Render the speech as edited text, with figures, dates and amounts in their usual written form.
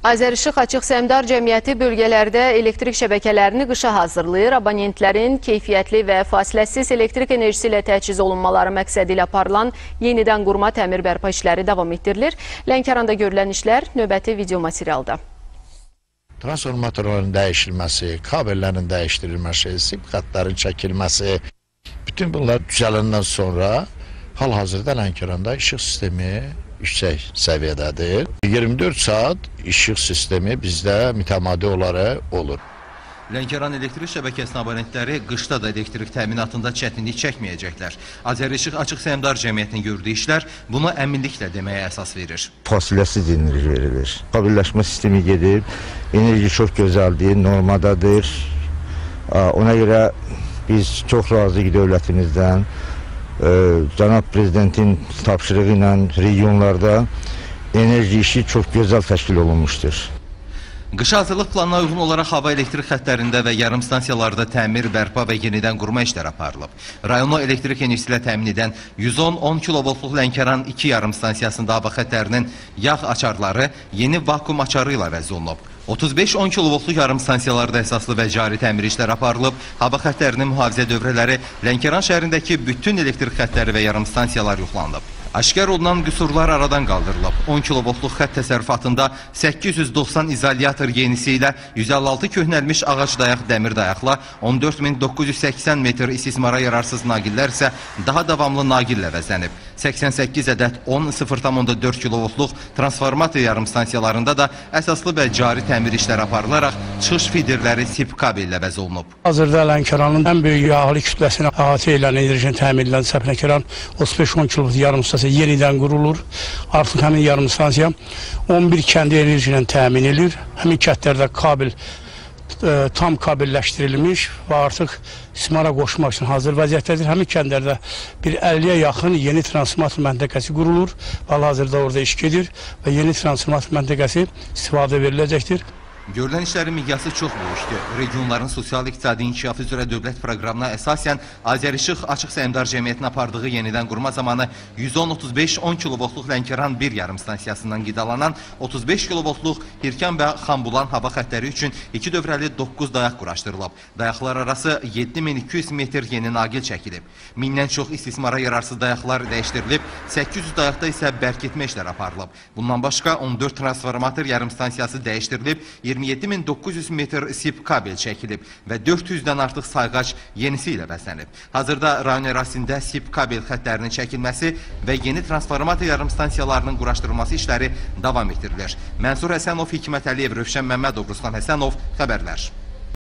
Azərişıq Açıq Səhmdar Cəmiyyəti bölgələrdə elektrik şəbəkələrini qışa hazırlayır. Abonentlərin keyfiyyətli və fasiləsiz elektrik enerjisi ilə təchiz olunmaları məqsədi ilə aparılan yenidən qurma təmir bərpa işləri davam etdirilir. Lənkəranda görülən işlər növbəti video materialda. Transformatorların dəyişilməsi, kabellərin dəyişdirilməsi, sip xətlərin çəkilməsi, bütün bunlar düzələndən sonra hal-hazırda Lənkəranda işıq sistemi yüksək səviyyədədir. 24 saat işıq sistemi bizdə mütəmadi olaraq olur. Lənkəran elektrik şəbəkəsinin abonentləri qışda da elektrik təminatında çətinlik çəkməyəcəklər. Azərişıq Açıq Səhmdar Cəmiyyətinin gördüyü işlər bunu əminliklə deməyə əsas verir. Fasiləsiz enerji verilir. Kabelləşmə sistemi gedib, enerji çox gözəldir, normadadır. Ona görə biz çox razıyıq dövlətimizdən. Cənab Prezidentin tapşırığı ilə regionlarda enerji işi çox gözəl təşkil olunmuşdur. Qışa hazırlıq planına uyğun olaraq hava elektrik xətlərində və yarım stansiyalarda təmir, bərpa və yenidən qurma işləri aparılıb. Rayonu elektrik enerjisi ilə təmin edən 110 kilovoltluq Lənkəran 2 yarım stansiyasında hava xətlərinin yağ açarları yeni vakum açarı ilə əvəz olunub. 35-10 kilovoltluq yarım stansiyalarda əsaslı və cari təmir işlər aparılıb. Hava xətlərinin mühafizə dövrələri, Lənkəran şəhərindəki bütün elektrik xətləri və yarım stansiyalar yoxlanılıb. Aşkar olunan qüsurlar aradan qaldırılıb. 10 kilovoltluq xətt təsərrüfatında 890 izolyator yenisi ilə 156 köhnəlmiş ağac dayaq dəmir dayaqla 14980 metr istismara yararsız naqillər isə daha davamlı naqillə əvəzlənib. 88 ədəd 10,4 kilovoltluq transformator yarım stansiyalarında da əsaslı və cari təmir işləri aparılaraq çıxış fidirləri sip kabellə əvəz olunub. Hazırda Lənkəranın ən böyük yağlı kütləsini əhatə edən enerjinin təmin edilən Səpnəkəran 35-10 kilovolt yarım stansiya yenidən qurulur. Artıq həmin yarım stansiya 11 kəndi enerji ilə təmin edilir. Həmin kəndlərdə kabel tam kabelləşdirilmiş və artıq istismara qoşmaq üçün hazır vəziyyətdədir. Həmin kəndlərdə bir 50-yə yaxın yeni transformator məntəqəsi qurulur. Hal-hazırda orada iş gedir və yeni transformator məntəqəsi istifadə veriləcəkdir. Görülən işlərin miqyası çox böyükdür. Regionların sosial-iqtisadi inkişafı üzrə dövlət proqramına əsasən Azərişıq Açıq Səhmdar Cəmiyyətinin apardığı yenidən qurma zamanı 110-35-10 kilovoltluq Lənkəran 1 yarım stansiyasından qidalanan 35 kilovoltluq Hirkan və Xambulan hava xətləri üçün 2 dövrəli 9 dayaq quraşdırılıb. Dayaqlar arası 7200 metr yeni naqil çəkilib. 1000-dən çox istismara yararsız dayaqlar dəyişdirilib, 800 dayaqda isə bərkitmə işləri aparılıb. Bundan başqa 14 transformator yarım stansiyası dəyişdirilib, 27900 metr sip kabel çəkilib və 400-dən artıq sayğac yenisi ilə bəslənib. Hazırda rayon ərazisində sip kabel xətlərinin çəkilməsi və yeni transformator yarım stansiyalarının quraşdırılması işləri davam etdirilir. Mənsur Həsənov, Hikmət Əliyev, Rövşən Məmmədov, Ruslan Həsənov, xəbərlər.